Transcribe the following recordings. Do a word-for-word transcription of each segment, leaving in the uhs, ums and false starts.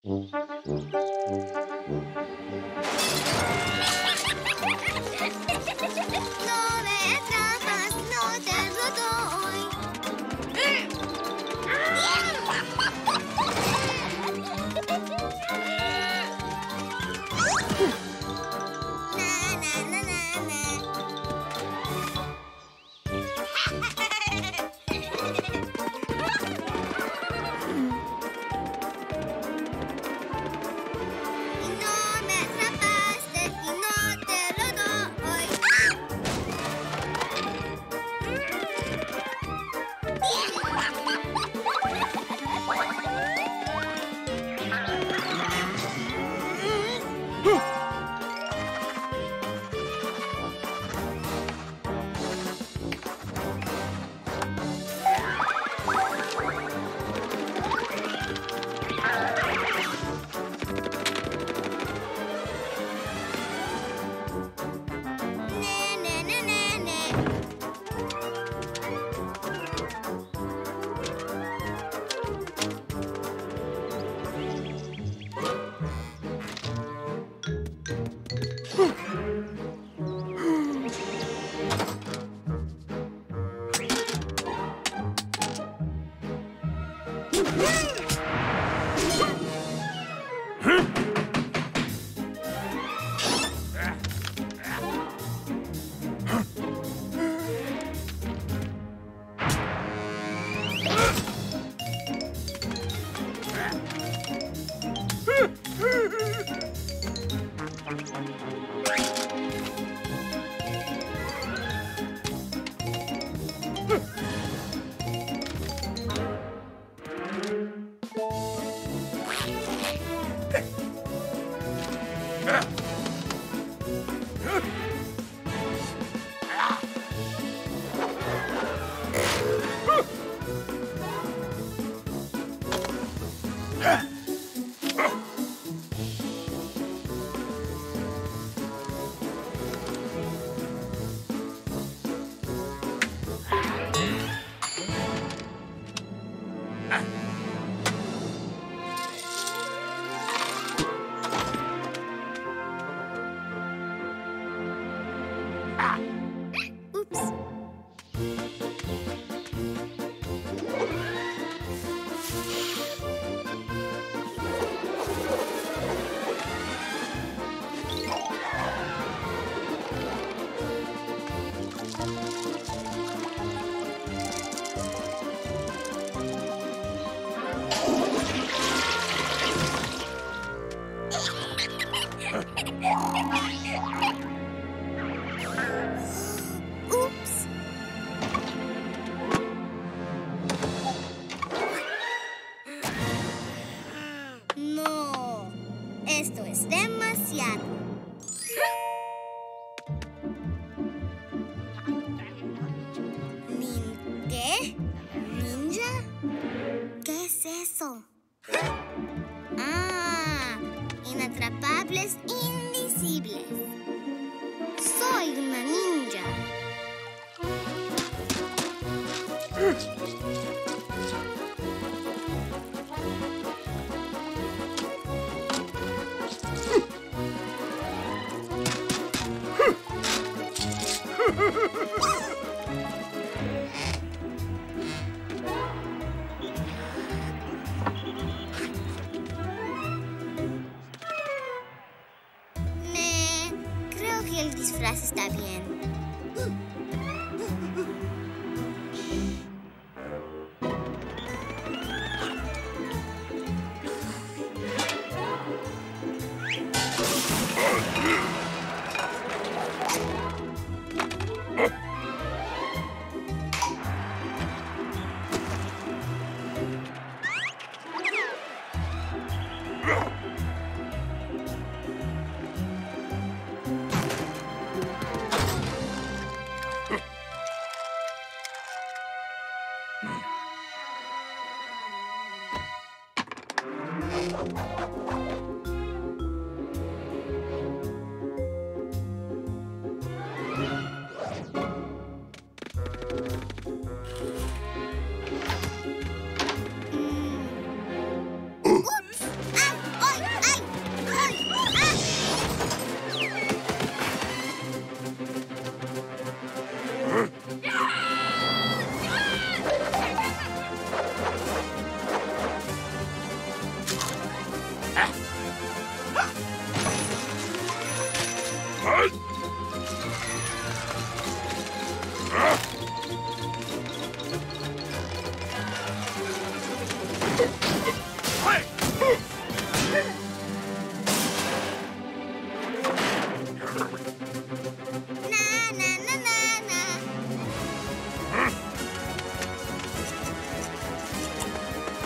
El disfraz está bien.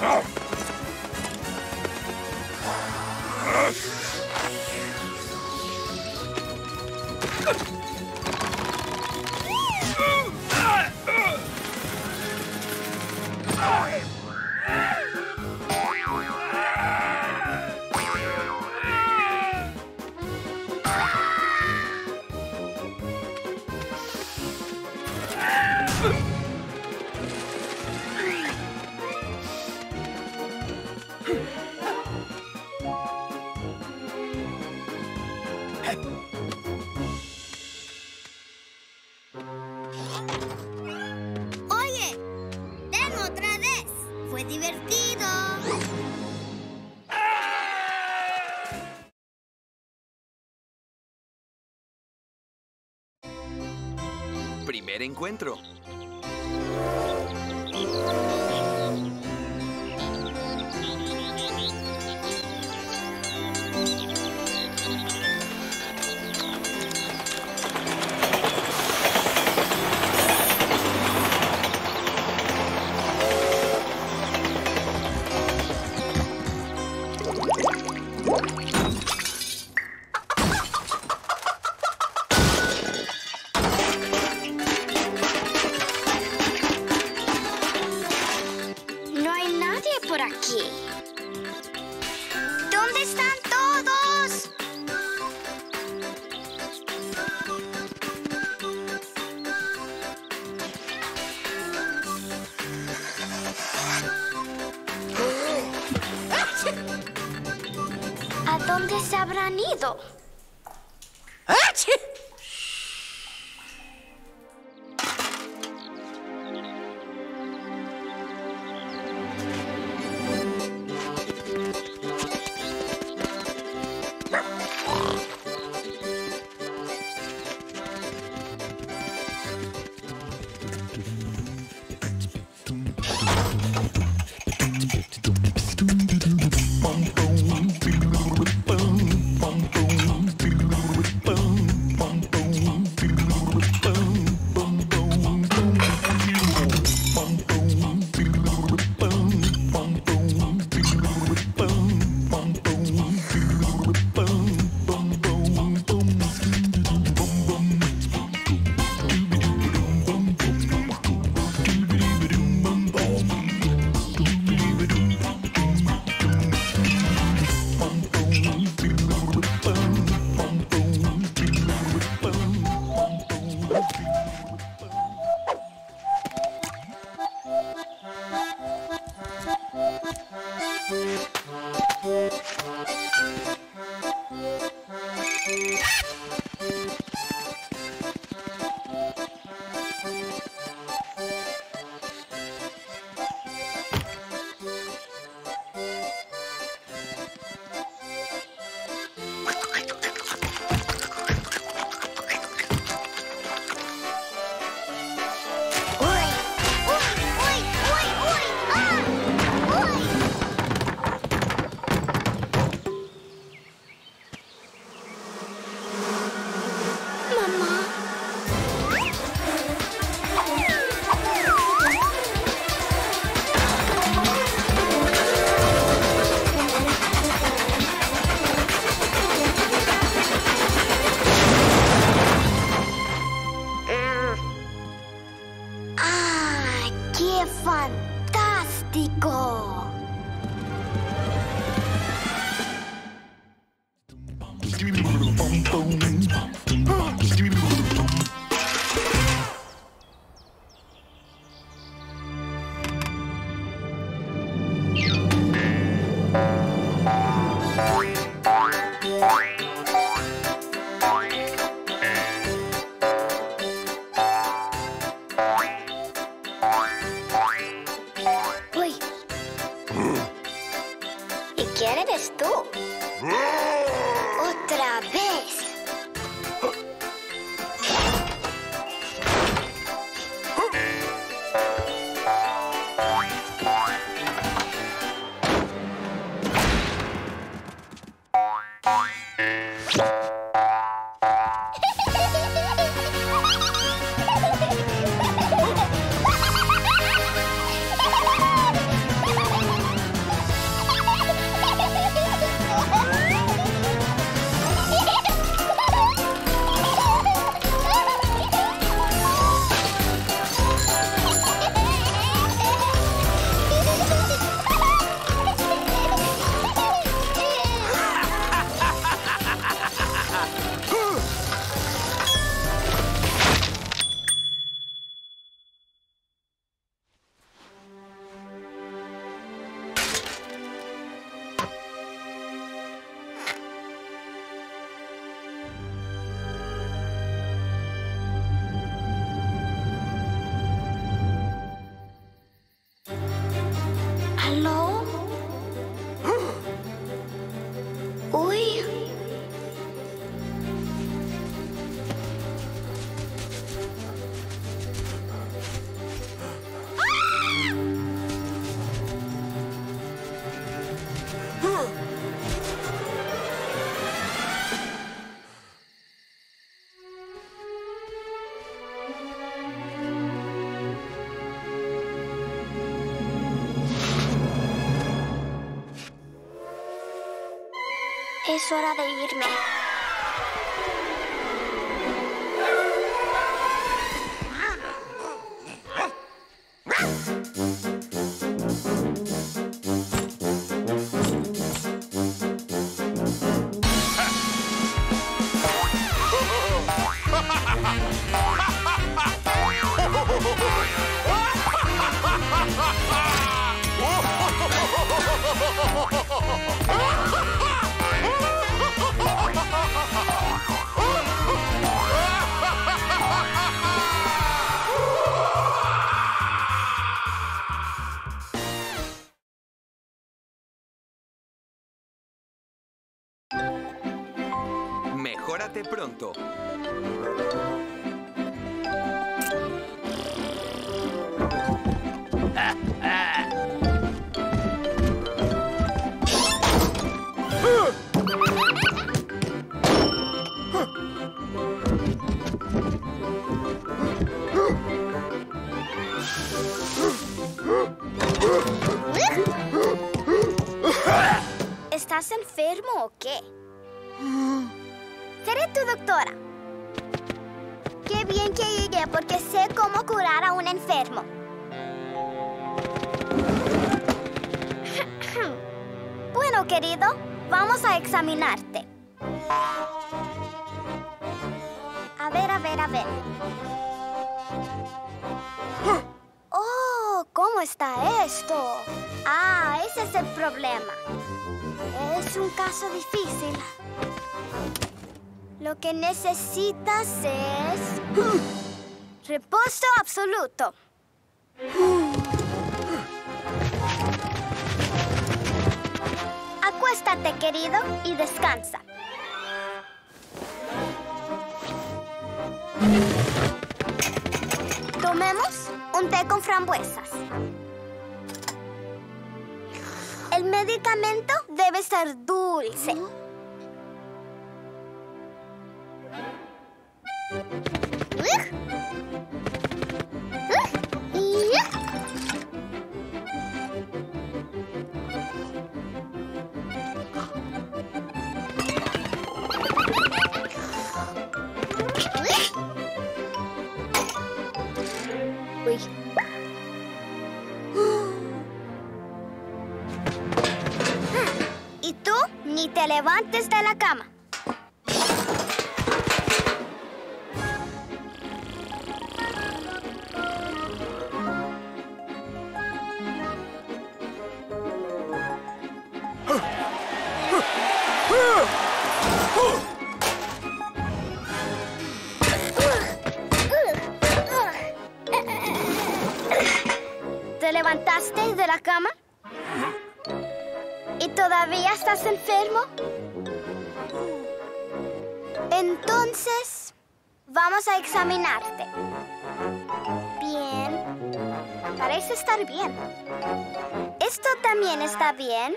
Oye, ven otra vez. Fue divertido. Primer encuentro. No hay nadie por aquí. ¿Dónde están todos? ¿A dónde se habrán ido? ¡Fantástico! Uy. ¿Y quién eres tú? ¡Otra vez! Es hora de irme. Mejórate pronto. ¿Estás enfermo o qué? Seré tu doctora. Qué bien que llegué porque sé cómo curar a un enfermo. Bueno, querido, vamos a examinarte. A ver, a ver, a ver. Oh, ¿cómo está esto? Ah, ese es el problema. Es un caso difícil. Lo que necesitas es reposo absoluto. Acuéstate, querido, y descansa. Tomemos un té con frambuesas. El medicamento debe ser dulce. Uy. Y tú ni te levantes de la cama. ¿Te levantaste de la cama? ¿Y todavía estás enfermo? Entonces, vamos a examinarte. Bien. Parece estar bien. ¿Esto también está bien?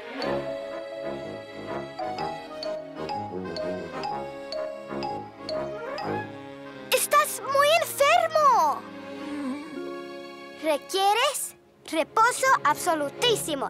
¡Estás muy enfermo! Requieres reposo absolutísimo.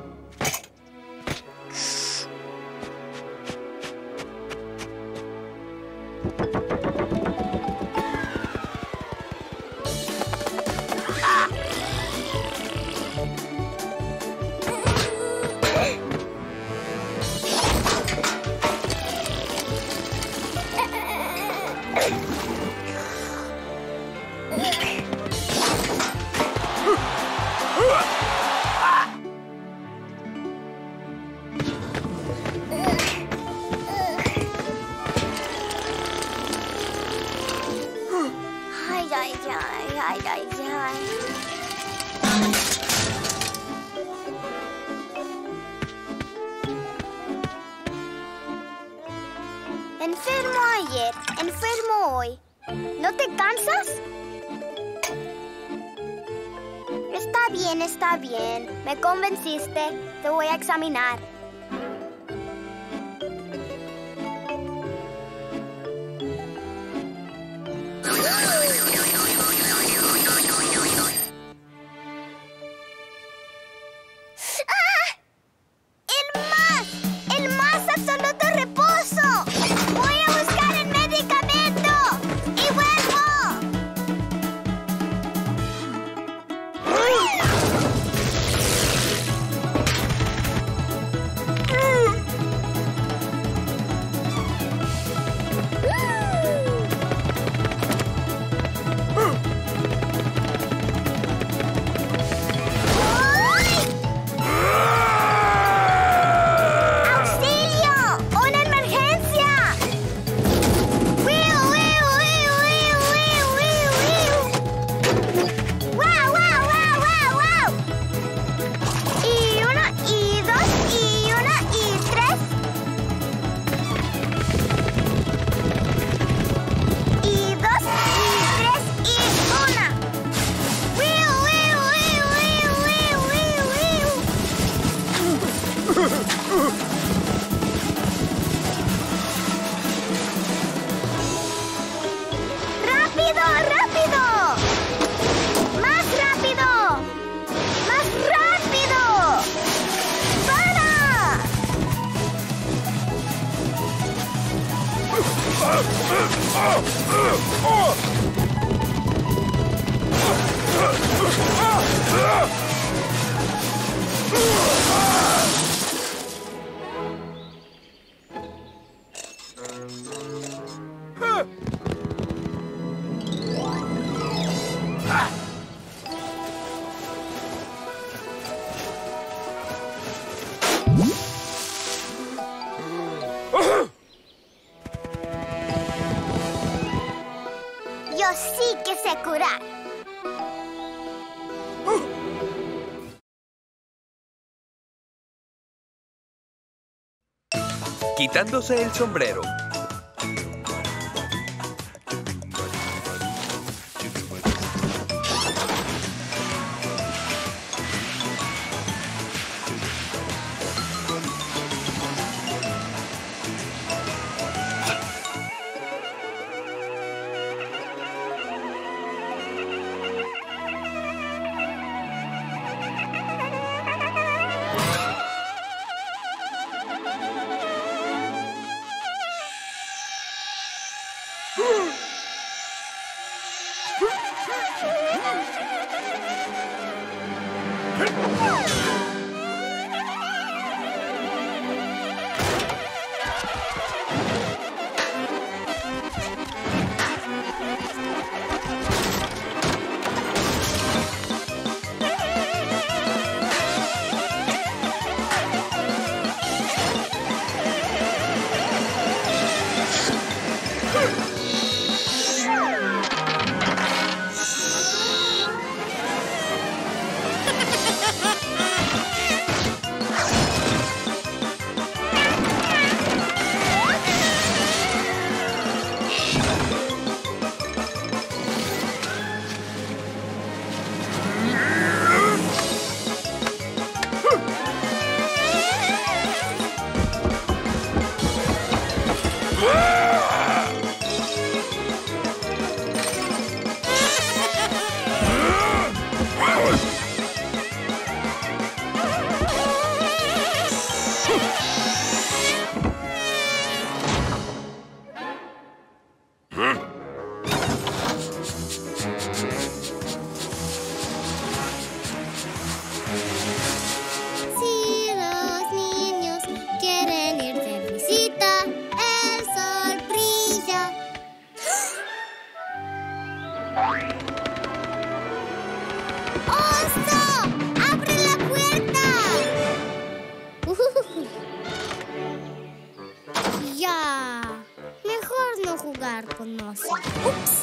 Ay, ay, ay, ay, ay, ay. Enfermo ayer, enfermo hoy. ¿No te cansas? Está bien, está bien. Me convenciste. Te voy a examinar. ¡Ah! ¡El más! ¡El más absoluto reposo! ¡Rápido, rápido! ¡Más rápido! ¡Más rápido! ¡Para! Yo sí que sé curar. Quitándose el sombrero. jugar con oso. Ups.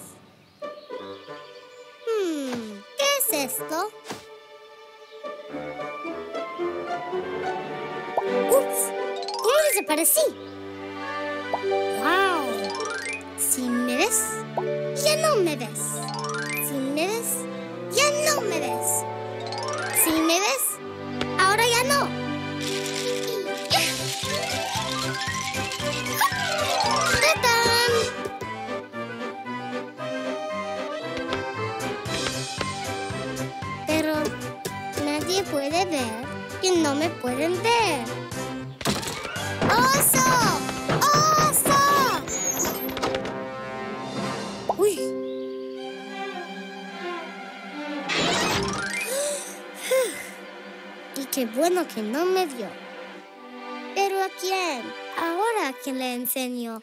Hmm, ¿qué es esto? Ups, ¿cómo desaparecí? ¡Wow! Si me ves, ya no me ves. Si me ves, ya no me ves. Si me ves, ahora ya no. Pero nadie puede ver y no me pueden ver. ¡Oso! ¡Oso! ¡Uy! Y qué bueno que no me vio. ¿Pero a quién? Ahora, ¿a quién le enseño?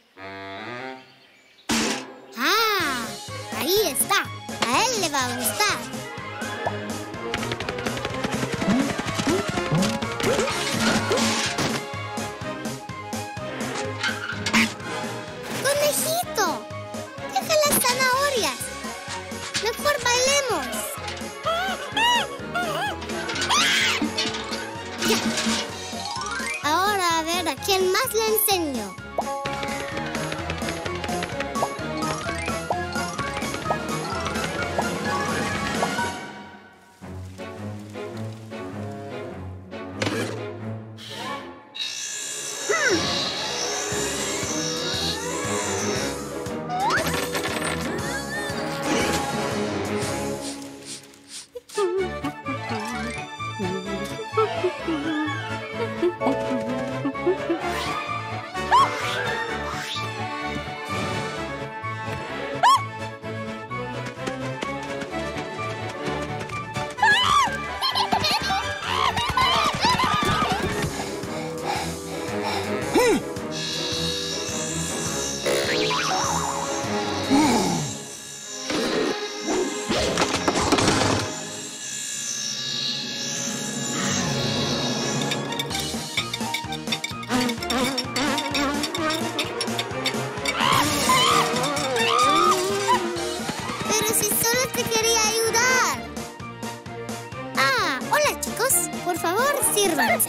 ¡Ah! Ahí está. A él le va a gustar. ¡Conejito! ¡Deja las zanahorias! ¡Mejor bailemos! Ya. Ahora a ver a quién más le enseño. sírvanse.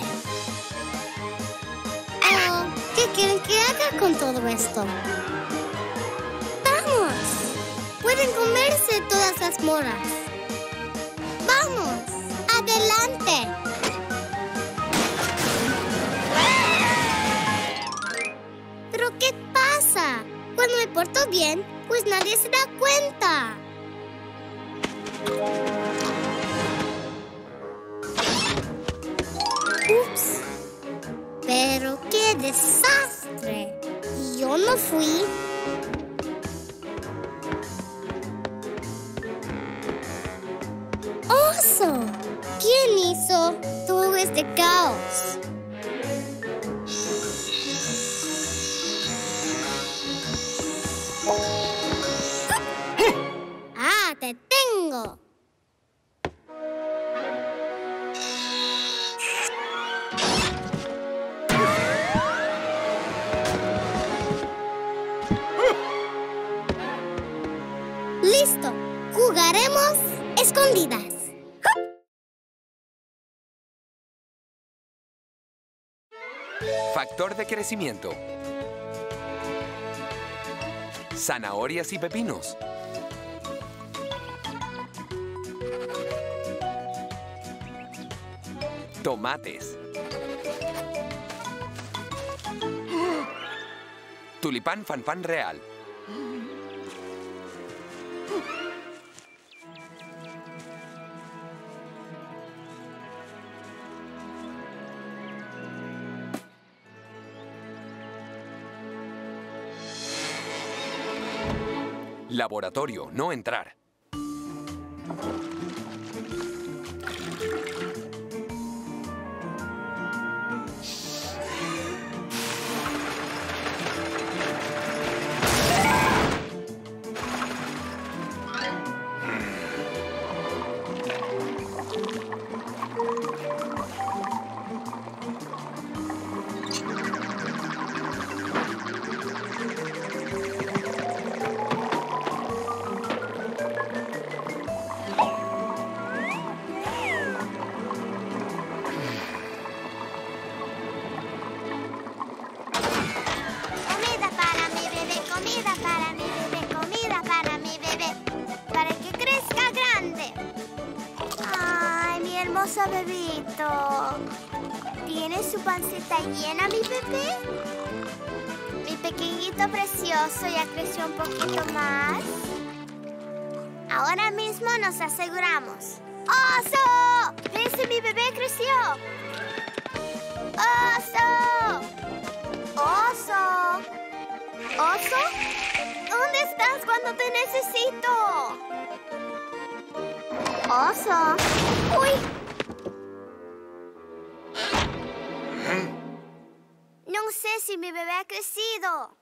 Oh, ¿qué quieren que haga con todo esto? ¡Vamos! Pueden comerse todas las moras. ¡Vamos! ¡Adelante! ¿Pero qué pasa? Cuando me porto bien, pues nadie se da cuenta. Ups. Pero qué desastre. Y yo no fui. ¡Oso! ¿Quién hizo todo este caos? ¡Ah, te tengo! ¡Listo! Jugaremos escondidas. Factor de crecimiento. Zanahorias y pepinos. Tomates. Tulipán fanfán real. Laboratorio, no entrar. Bebito, ¿tiene su pancita llena, mi bebé? Mi pequeñito precioso ya creció un poquito más. Ahora mismo nos aseguramos. ¡Oso! ¡Ese mi bebé creció! ¡Oso! ¡Oso! ¿Oso? ¿Dónde estás cuando te necesito? ¡Oso! ¡Uy! No sé si mi bebé ha crecido.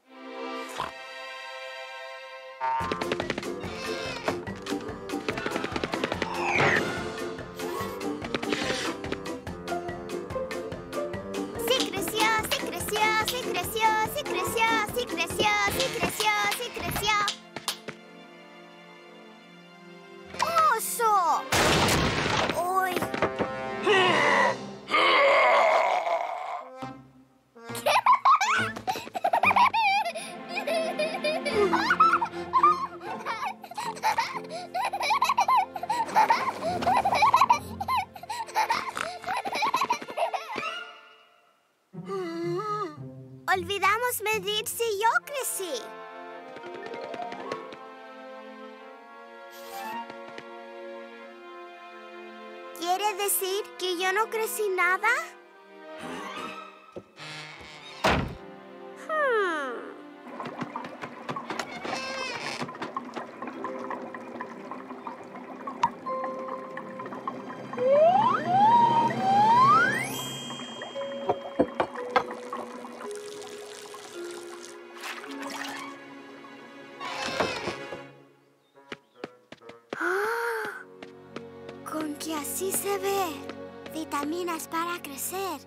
Sí creció, sí creció, sí creció, sí creció, sí creció, sí creció, sí creció. ¡Oso! ¡Uy! Olvidamos medir si yo crecí. ¿Quiere decir que yo no crecí nada? Hmm. Con que así se ve. Vitaminas para crecer.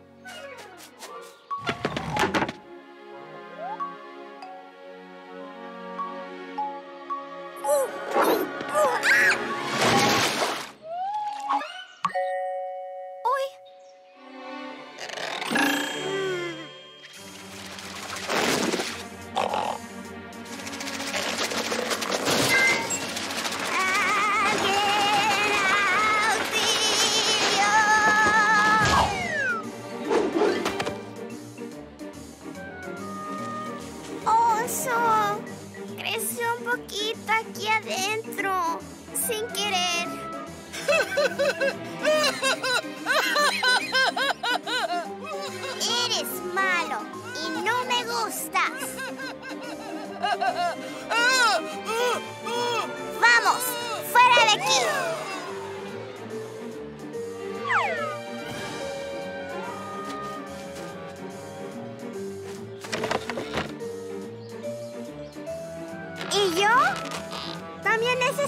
Uy.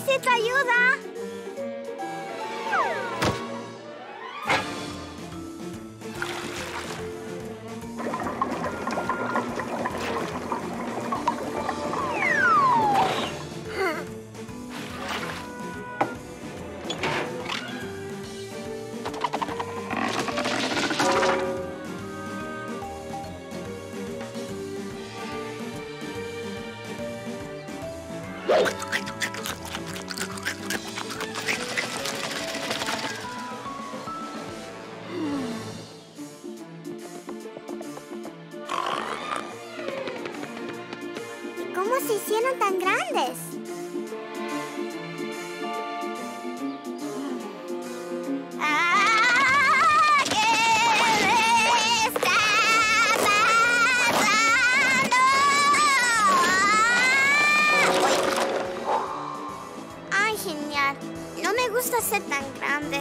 necesito ayuda. ¿Cómo se hicieron tan grandes? ¡Ah! ¿Qué está pasando? ¡Ay, genial! No me gusta ser tan grande.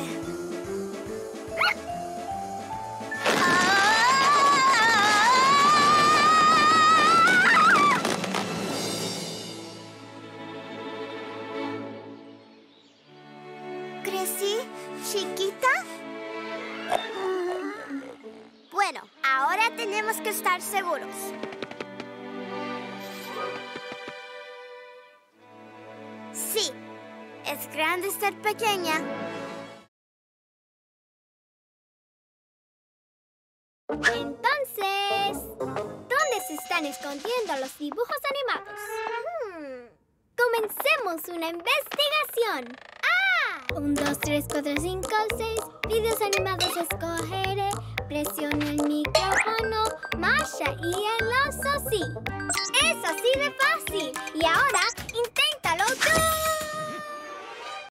¿Crecí chiquita? Bueno, ahora tenemos que estar seguros. Sí, es grande ser pequeña. Entonces, ¿dónde se están escondiendo los dibujos animados? Hmm. Comencemos una investigación. ¡Ah! Un, dos, tres, cuatro, cinco, seis. Videos animados escogeré. Presione el micrófono. Masha y el oso sí. Es así de fácil. Y ahora, inténtalo tú.